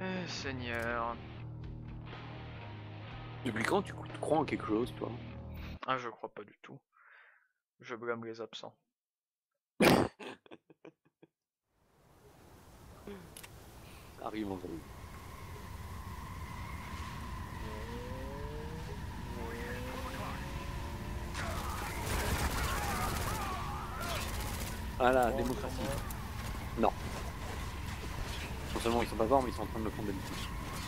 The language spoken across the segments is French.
Seigneur. Depuis quand tu crois en quelque chose, toi? Ah, je crois pas du tout. Je blâme les absents. Argument valide. Voilà, démocratie. Non. Non seulement ils sont pas forts, mais ils sont en train de me prendre d'habitude.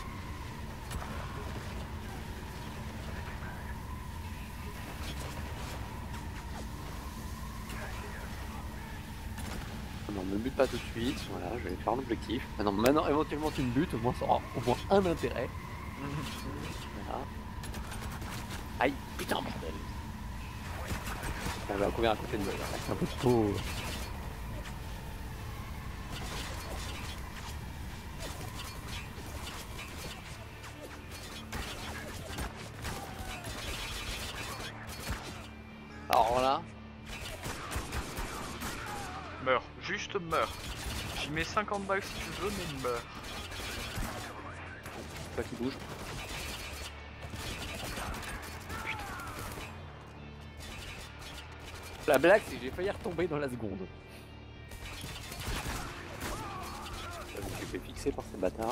Non, me bute pas tout de suite, voilà, je vais faire l'objectif. Maintenant, éventuellement tu me butes, au moins ça aura au moins un intérêt. Voilà. Aïe, putain, bordel. Bon, je vais courir à côté de moi, c'est un peu trop... Alors là... Meurs, juste meurs. J'y mets 50 balles si tu veux, mais meurs. C'est toi qui bouge. La blague, c'est que j'ai failli retomber dans la seconde. Je me suis fait fixer par ces bâtards.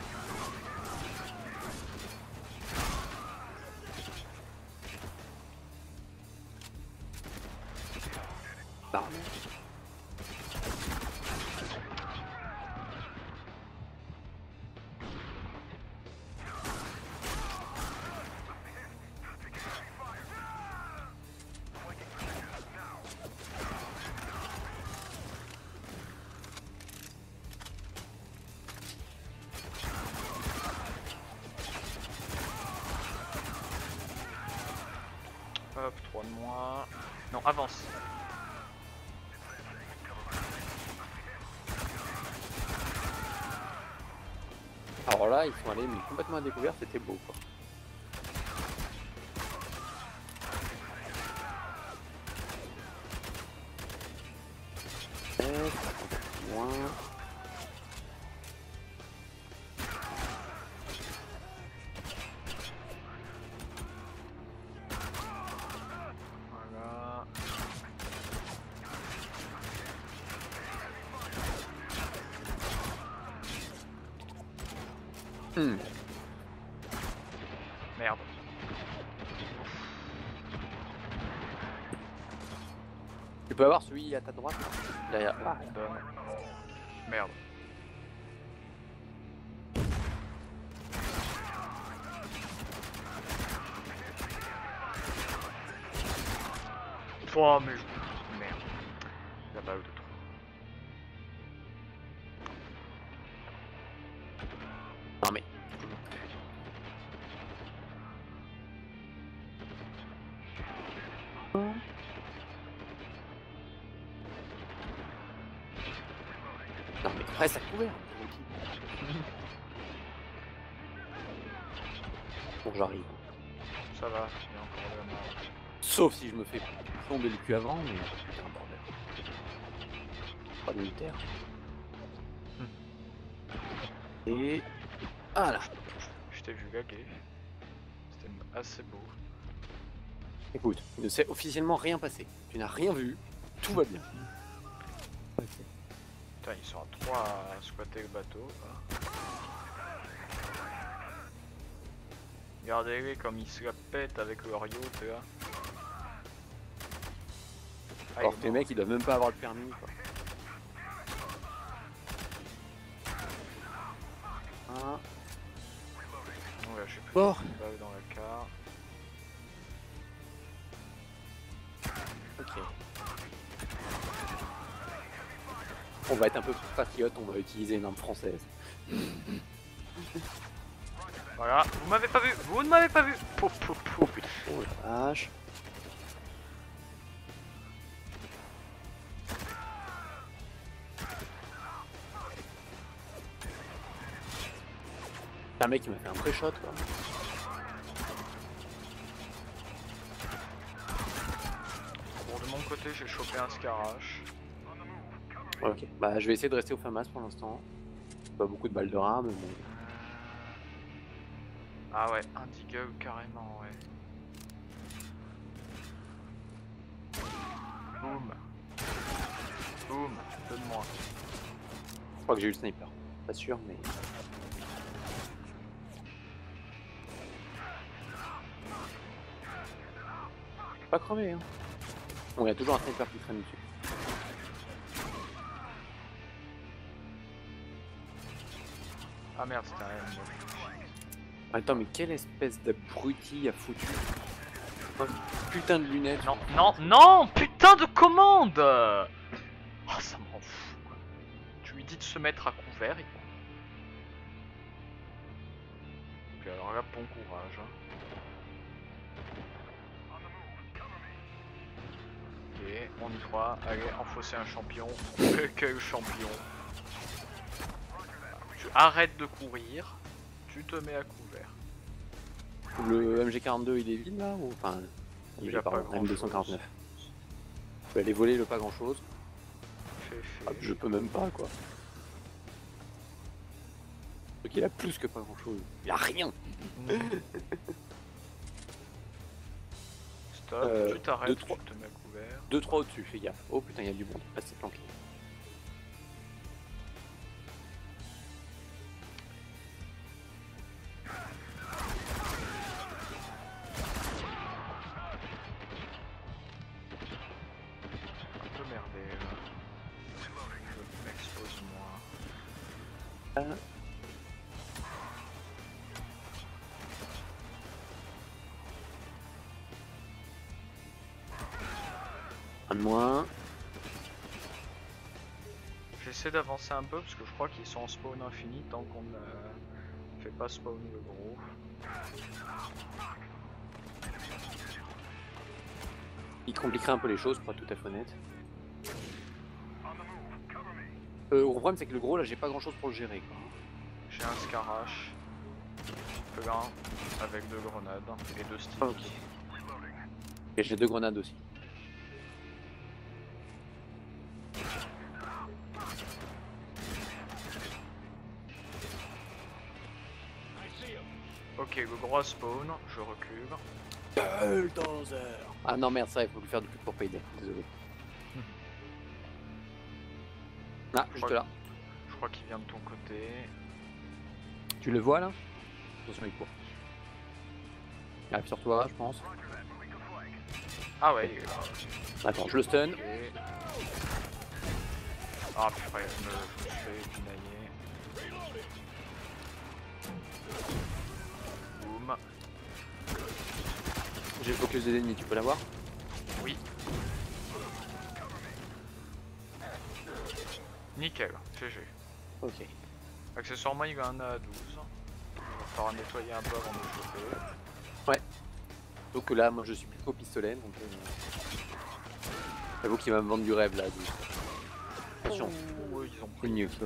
Pardon. Hop, 3 de moins. Non, avance. Alors là, ils sont allés mais complètement à découvert, c'était beau quoi. Moins. Voilà. Merde. Tu peux avoir celui à ta droite derrière. Ah, Donne. Merde. Oh mais je... Merde. La balle de trop. non mais. Non mais reste à couvert. Bon j'arrive. Ça va, il y a encore de la marge. Sauf si je me fais plomber le cul avant, mais putain bordel. Pas de militaire. Et voilà. Je t'ai vu laguer. C'était assez beau. Écoute, il ne s'est officiellement rien passé. Tu n'as rien vu, tout va bien. Putain, ils sont à 3 à squatter le bateau. Là. Regardez-les comme ils se la pètent avec leur yacht là. Ah, Alors tes mecs ils doivent même pas avoir le permis quoi. Ah. Ouais, j'ai pris Bon. une balle dans la carte. Ok. On va être un peu plus patriote, on va utiliser une arme française. Voilà, vous m'avez pas vu, vous ne m'avez pas vu. Pouf, pouf, pouf. Oh putain, oh la vache. Un mec qui m'a fait un pré-shot quoi. Bon, de mon côté, j'ai chopé un Scarache. Ok, bah je vais essayer de rester au FAMAS pour l'instant. Pas beaucoup de balles de rame, mais bon. Ah ouais, un Deagle carrément, ouais. Boum. Boum, donne-moi. Je crois que j'ai eu le sniper. Pas sûr, mais. Pas crevé, hein. Bon, il y a toujours un sniper qui traîne dessus. Ah merde, c'était un M9. Attends, mais quelle espèce d'abruti a foutu un putain de lunettes. Non, non, non, putain de commande. Oh, ça me rend fou, quoi. Tu lui dis de se mettre à couvert, il... Ok, alors là, bon courage. Hein. Ok, on y croit. Allez, enfoncer un champion. Quel champion. Tu arrêtes de courir, tu te mets à couvert. Le MG42 il est vide là ou enfin Il a pas grand M249. Je peux aller voler le pas grand chose. Ah, je peux même pas quoi. Donc il a plus que pas grand chose. Il a rien. Stop, tu t'arrêtes, tu te mets à couvert. 2-3 au-dessus, fais gaffe. Oh putain, il y a du monde, restez planqué. Un peu merdé là. Je m'expose moi. Un de moins. J'essaie d'avancer un peu parce que je crois qu'ils sont en spawn infini tant qu'on ne fait pas spawn le gros. Il compliquerait un peu les choses pour être tout à fait honnête. Le problème c'est que le gros là j'ai pas grand chose pour le gérer quoi. J'ai un Scarache, plein avec 2 grenades et 2 sticks. Ok. Et j'ai 2 grenades aussi. Ok, le gros spawn, je recule. Ah non merde ça il faut lui faire du plus pour payday, désolé. Ah, juste là. Je crois qu'il vient de ton côté. Tu le vois là? Attention il court. Il arrive sur toi je pense. Ah ouais, il est là. Attends, je le stun. Ok. Ah purée, je me fais pinailler. Boum. J'ai le focus des ennemis, tu peux l'avoir? Oui. Nickel, GG. Ok. Accessoirement, il a un A12. Il va falloir nettoyer un peu avant de le choper. Ouais. Donc là, moi je suis plus qu'au pistolet, donc j'avoue qu'il va me vendre du rêve là. Donc... Attention, Oh, ils ont c'est pris. mieux.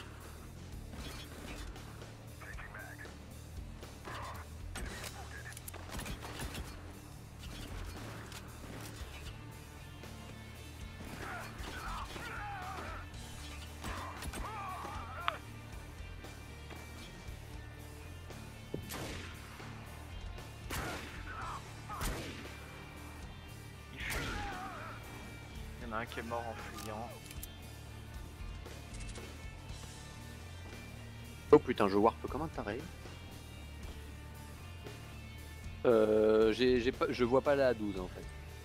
Il fuit. Il y en a un qui est mort en fuyant. Oh putain, je warp comme un taré. Je vois pas la 12 en fait.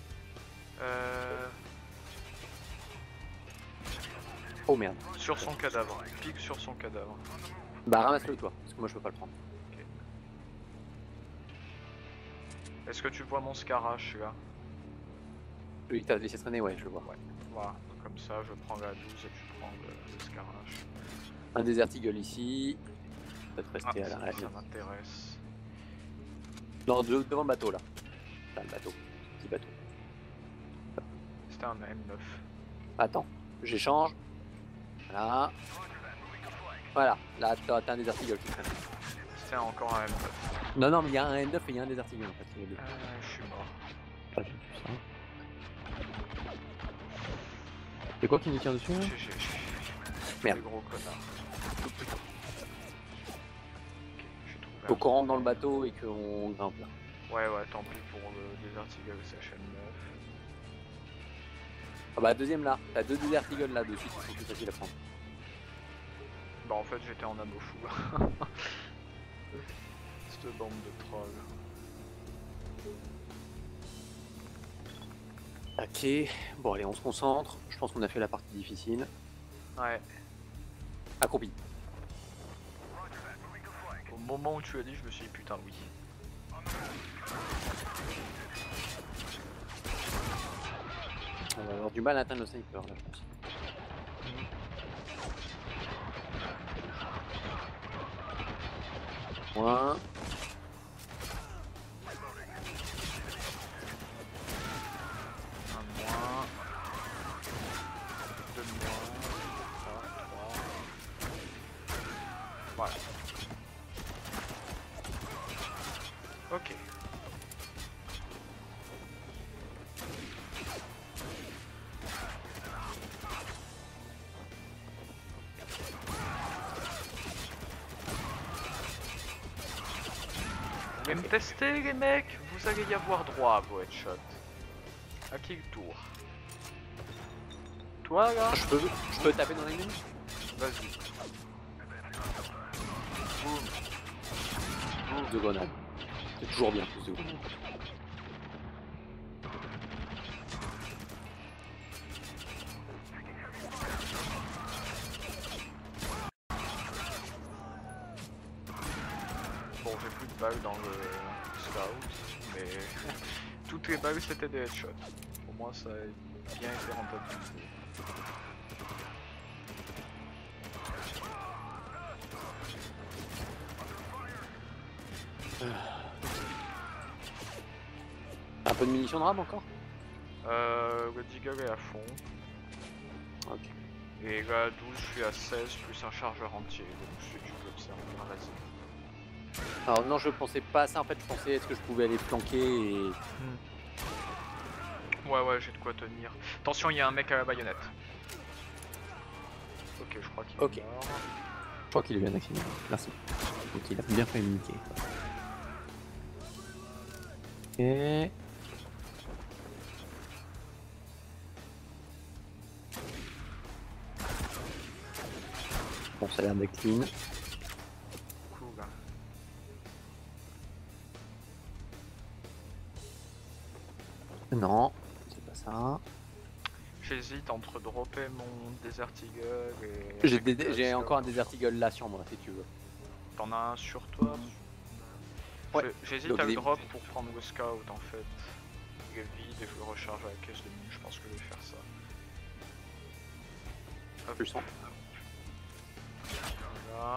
Oh merde. Sur son cadavre. Pique sur son cadavre. Bah ramasse-le toi, parce que moi je peux pas le prendre. Okay. Est-ce que tu vois mon Scarache là? Oui, t'as laissé traîner, ouais, je le vois. Ouais. Voilà, comme ça je prends la 12 et tu prends le Scarache. Un Desert Eagle ici. Peut-être rester à l'arrêt. Ça m'intéresse. Non, devant le bateau là. Là, le bateau. Petit bateau. C'était un M9. Attends, j'échange. Voilà. Voilà, là t'as un Desert Eagle qui traîne. C'était encore un M9. Non, non, mais il y a un N9 et il y a un Desert Eagle en fait. Il y a deux. Je suis mort. Ah, j'ai vu ça. C'est quoi qui nous tient dessus là? GG. Merde. Les gros connards. Ok, j'ai trouvé Faut qu'on rentre dans le bateau et qu'on grimpe là. Ouais, tant pis pour le Desert Eagle CHM9. Ah bah deuxième là, t'as 2 Desert Eagle là dessus, c'est plus facile à prendre. Bah en fait j'étais en anneau fou. Cette bande de trolls. Ok, bon allez on se concentre, je pense qu'on a fait la partie difficile. Ouais. Accroupi. Au moment où tu as dit, je me suis dit putain oui. On va avoir du mal à atteindre le sniper là je pense. Moins. Un de moins. Deux de moins. Ça, trois. Voilà. Ok. Vous voulez me tester les mecs? Vous allez y avoir droit à vos headshots. À qui le tour? Toi là? Je peux taper dans les mines? Vas-y. Boum. Plus de grenades. C'est toujours bien plus de grenades. Bon, j'ai plus de balles dans le scout, mais toutes les balles c'était des headshots. Au moins ça a bien été rentabilisé. Un peu de munitions de rame encore? Le Deagle est à fond. Ok. Et là, 12, je suis à 16 plus un chargeur entier, donc si tu peux observer, vas-y. Alors non je pensais pas à ça en fait, je pensais est-ce que je pouvais aller flanquer et... Ouais, j'ai de quoi tenir. Attention, il y a un mec à la baïonnette. Ok, je crois qu'il est mort. Je crois qu'il est bien activé. Merci. Donc il a bien fait niquer. Ok. Bon, ça a l'air d'être clean. Cool. Non, c'est pas ça. J'hésite entre dropper mon Desert Eagle et... J'ai encore un Desert Eagle là sur moi si tu veux. T'en as un sur toi? Ouais. J'hésite à le drop pour prendre le scout en fait. Il est vide et je le recharge à la caisse de mine, je pense que je vais faire ça. Hop. Je le sens. Voilà.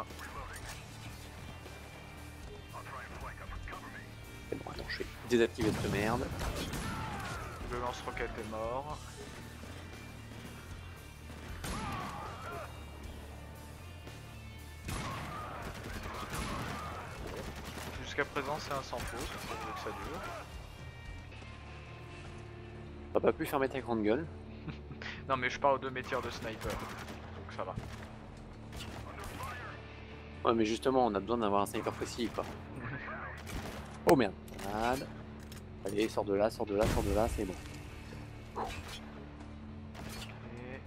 C'est bon, attends, je vais désactiver cette merde. Le lance-roquette est mort. Jusqu'à présent c'est un sans faute, pourvu que ça dure. T'as pas pu fermer ta grande gueule. Non mais je parle de mes tirs de sniper, donc ça va. Ouais mais justement on a besoin d'avoir un sniper précis quoi. Oh merde. Grenade. Allez, sors de là, c'est bon. Et...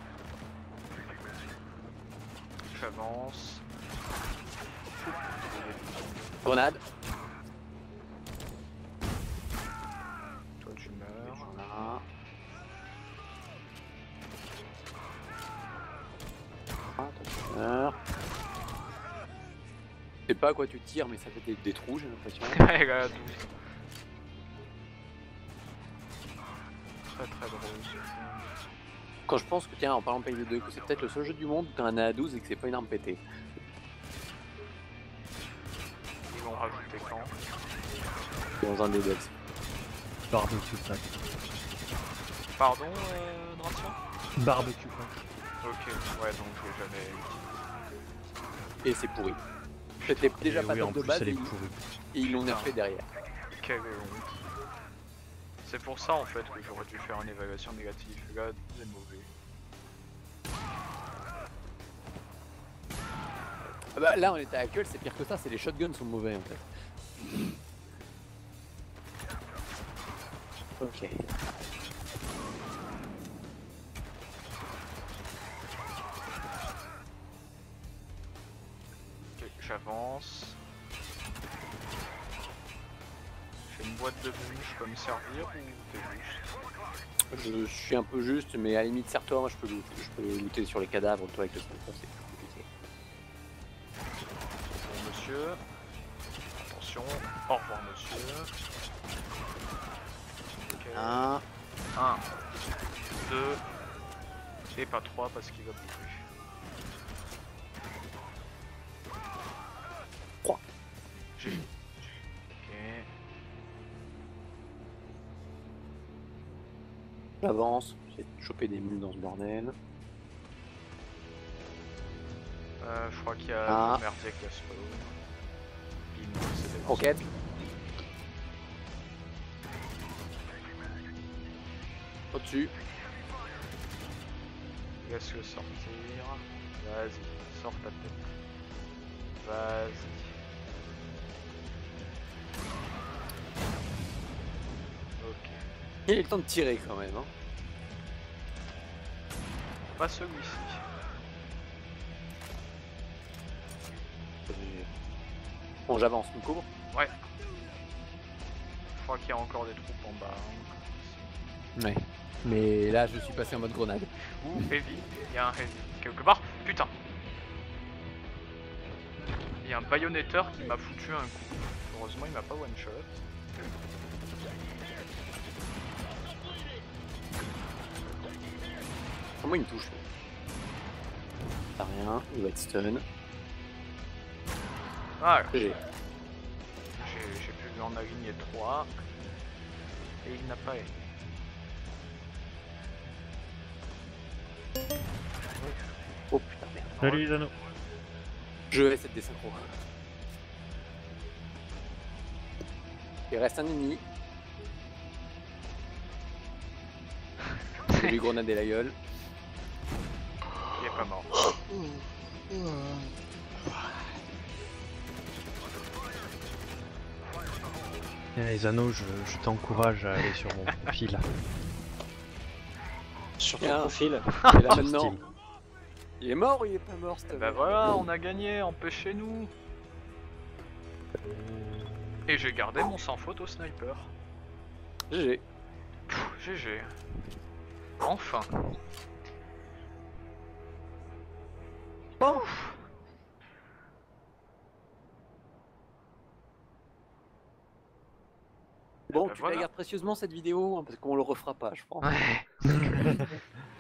J'avance. Grenade. Toi tu meurs. Voilà. Ah, toi tu meurs. Je sais pas à quoi tu tires mais ça fait des trous j'ai l'impression. Ouais, là, 12. Très drôle ce film. Quand je pense que tiens en parlant de Payday 2 que c'est peut-être le seul jeu du monde où t'as un A12 et que c'est pas une arme pétée. Ils vont rajouter quand? Dans un des decks. Barbecue pack. Pardon, Dracian? Barbecue pack. Ok, ouais, donc je l'ai jamais eu. Et c'est pourri. C'était déjà Et pas oui, top en de plus, base elle est et pourrie. ils l'ont nerfé derrière. Quelle honte. C'est pour ça en fait que j'aurais dû faire une évaluation négative. Là, c'est mauvais. Ah bah, là on était à Hull, c'est pire que ça, c'est les shotguns sont mauvais en fait. Ok. Ok, j'avance. J'ai une boîte de bouche, je peux me servir ou t'es juste? Je suis un peu juste, mais à la limite serre-toi, moi je peux looter sur les cadavres, toi avec le sniper c'est plus compliqué. Bon, monsieur. Attention. Au revoir, monsieur. Ok. 1, 1, 2, et pas 3 parce qu'il va bouffer. 3. J'ai. Ok. J'avance, j'ai chopé des mules dans ce bordel. Je crois qu'il y a Ah. le merdier qui a spawn. Bim, c'est des Roquette. Au-dessus. Laisse-le sortir. Vas-y, sors ta tête. Vas-y. Ok. Il a eu le temps de tirer quand même. Hein. Pas celui-ci. Bon, j'avance, me couvre. Ouais. Je crois qu'il y a encore des troupes en bas. Hein. Ouais. Mais là, je suis passé en mode grenade. Ouh, heavy. Il y a un heavy. Quelque part. Putain. Il y a un baïonnetteur qui m'a foutu un coup. Heureusement, il m'a pas one shot. Comment il me touche? T'as rien, il va être stun. Ah, GG. j'ai pu lui en aligner 3. Et il n'a pas aimé. Oh putain, merde. Salut les anneaux. Je vais cette désynchro. Il reste un ennemi. Je vais lui grenader la gueule. Il est pas mort. Les anneaux, je t'encourage à aller sur mon profil. Sur Tiens. ton profil. Et là maintenant. Il est mort ou il est pas mort cette Bah voilà, on a gagné, empêchez-nous. Et j'ai gardé mon sans faute au sniper. GG. GG. Enfin. Bon. Bon, bah tu voilà. la gardes précieusement cette vidéo, hein, parce qu'on le refera pas, je pense. Ouais.